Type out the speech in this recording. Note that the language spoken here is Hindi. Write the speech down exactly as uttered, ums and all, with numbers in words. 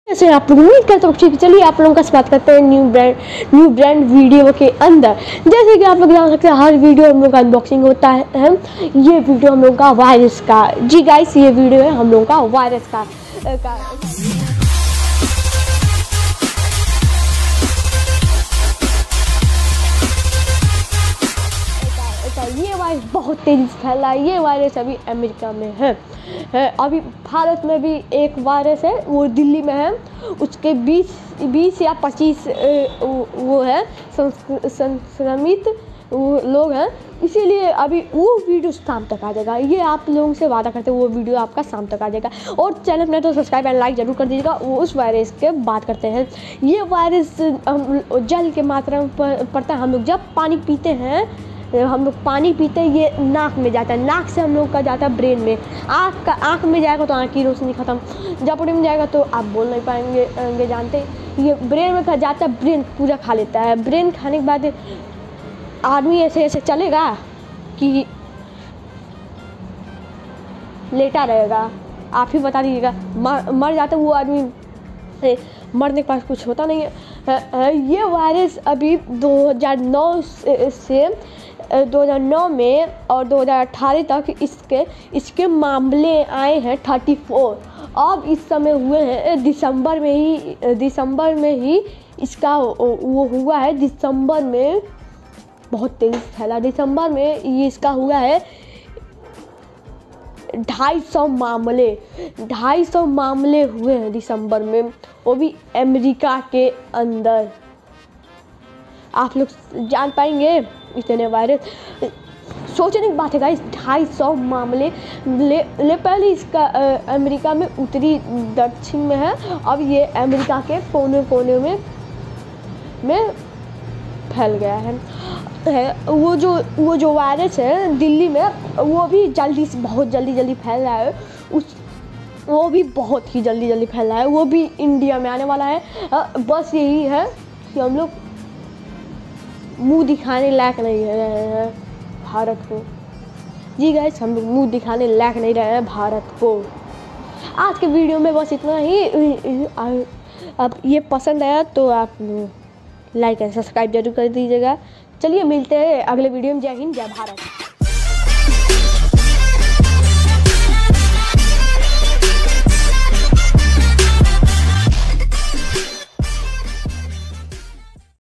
ऐसे आप लोग उम्मीद करते हो ठीक। चलिए आप लोगों का स्वागत करते हैं new brand new brand video के अंदर। जैसे कि आप लोग जान सकते हैं हर वीडियो हम लोग का अनबॉक्सिंग होता है। ये वीडियो हम लोग का वायरस का जी गाइस ये वीडियो है हम लोग का वायरस का, का ये वायरस बहुत तेज़ी से फैल रहा है। ये वायरस अभी अमेरिका में है, है अभी भारत में भी एक वायरस है, वो दिल्ली में है। उसके बीस बीस या पच्चीस वो है संक्रमित वो लोग हैं, इसीलिए अभी वो वीडियो शाम तक आ जाएगा। ये आप लोगों से वादा करते हैं वो वीडियो आपका शाम तक आ जाएगा। और चैनल में तो सब्सक्राइब एंड लाइक जरूर कर दीजिएगा। वो उस वायरस के बात करते हैं। ये वायरस जल के मात्रा में पड़ता है। हम लोग जब पानी पीते हैं हम लोग पानी पीते हैं ये नाक में जाता है, नाक से हम लोग का जाता है ब्रेन में। आँख का आँख में जाएगा तो आँख की रोशनी ख़त्म, जब ब्रेन में जाएगा तो आप बोल नहीं पाएंगे। जानते ये ब्रेन में जाता है, ब्रेन पूरा खा लेता है। ब्रेन खाने के बाद आदमी ऐसे ऐसे चलेगा कि लेटा रहेगा। आप ही बता दीजिएगा, मर मर जाता वो आदमी, मरने के पास कुछ होता नहीं है। ये वायरस अभी दो हज़ार नौ से दो हज़ार नौ में और दो हज़ार अठारह तक इसके इसके मामले आए हैं चौंतीस। अब इस समय हुए हैं दिसंबर में ही दिसंबर में ही इसका वो हुआ है। दिसंबर में बहुत तेज़ी से फैला। दिसंबर में ये इसका हुआ है ढाई सौ मामले ढाई सौ मामले हुए हैं दिसंबर में, वो भी अमेरिका के अंदर। आप लोग जान पाएंगे इतने वायरस, सोचने की बात है गाइस। ढाई सौ मामले ले, ले पहले इसका आ, अमेरिका में उत्तरी दक्षिण में है, अब ये अमेरिका के कोने कोने में में फैल गया है। है वो जो वो जो वायरस है दिल्ली में, वो भी जल्दी से बहुत जल्दी जल्दी फैल रहा है। उस वो भी बहुत ही जल्दी जल्दी फैल रहा है। वो भी इंडिया में आने वाला है। बस यही है कि हम लोग मुंह दिखाने लायक नहीं रहे हैं भारत को। जी गाइस हम लोग मुंह दिखाने लायक नहीं रहे हैं भारत को। आज के वीडियो में बस इतना ही। अब ये पसंद आया तो आप लाइक एंड सब्सक्राइब जरूर कर दीजिएगा। चलिए मिलते हैं अगले वीडियो में। जय हिंद जय भारत।